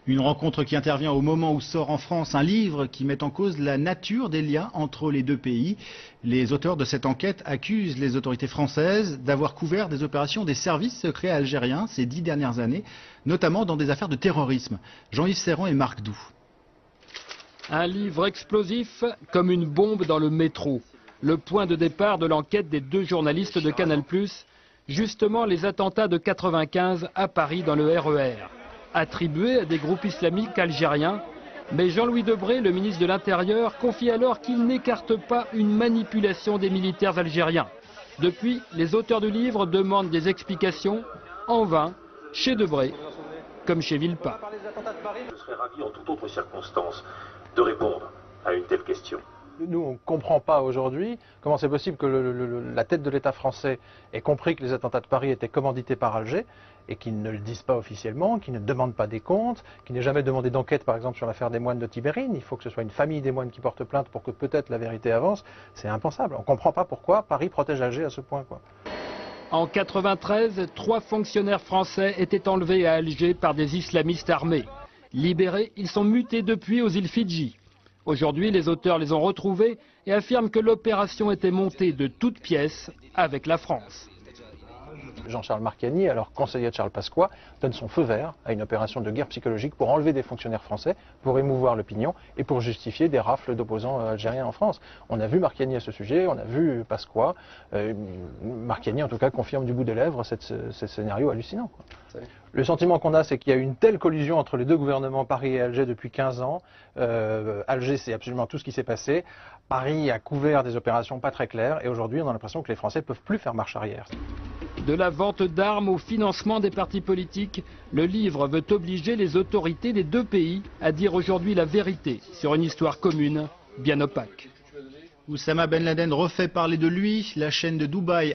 Une rencontre qui intervient au moment où sort en France un livre qui met en cause la nature des liens entre les deux pays. Les auteurs de cette enquête accusent les autorités françaises d'avoir couvert des opérations des services secrets algériens ces 10 dernières années, notamment dans des affaires de terrorisme. Jean-Yves Serrand et Marc Doux. Un livre explosif comme une bombe dans le métro. Le point de départ de l'enquête des deux journalistes de Canal+, justement les attentats de 95 à Paris dans le RER. Attribués à des groupes islamiques algériens, mais Jean-Louis Debré, le ministre de l'Intérieur, confie alors qu'il n'écarte pas une manipulation des militaires algériens. Depuis, les auteurs du livre demandent des explications, en vain, chez Debré, comme chez Villepin. Je serais ravi en toute autre circonstance de répondre à une telle question. Nous, on ne comprend pas aujourd'hui comment c'est possible que la tête de l'État français ait compris que les attentats de Paris étaient commandités par Alger et qu'ils ne le disent pas officiellement, qu'ils ne demandent pas des comptes, qu'ils n'aient jamais demandé d'enquête, par exemple, sur l'affaire des moines de Tibérine. Il faut que ce soit une famille des moines qui porte plainte pour que peut-être la vérité avance. C'est impensable. On ne comprend pas pourquoi Paris protège Alger à ce point, quoi. En 93, 3 fonctionnaires français étaient enlevés à Alger par des islamistes armés. Libérés, ils sont mutés depuis aux îles Fidji. Aujourd'hui, les auteurs les ont retrouvés et affirment que l'opération était montée de toutes pièces avec la France. Jean-Charles Marcani, alors conseiller de Charles Pasqua, donne son feu vert à une opération de guerre psychologique pour enlever des fonctionnaires français, pour émouvoir l'opinion et pour justifier des rafles d'opposants algériens en France. On a vu Marcani à ce sujet, on a vu Pasqua. Marcani, en tout cas, confirme du bout des lèvres ce scénario hallucinant, quoi. Le sentiment qu'on a, c'est qu'il y a eu une telle collusion entre les deux gouvernements, Paris et Alger, depuis 15 ans. Alger, c'est absolument tout ce qui s'est passé. Paris a couvert des opérations pas très claires. Et aujourd'hui, on a l'impression que les Français ne peuvent plus faire marche arrière. De la vente d'armes au financement des partis politiques, le livre veut obliger les autorités des deux pays à dire aujourd'hui la vérité sur une histoire commune bien opaque. Oussama Ben Laden refait parler de lui. La chaîne de Dubaï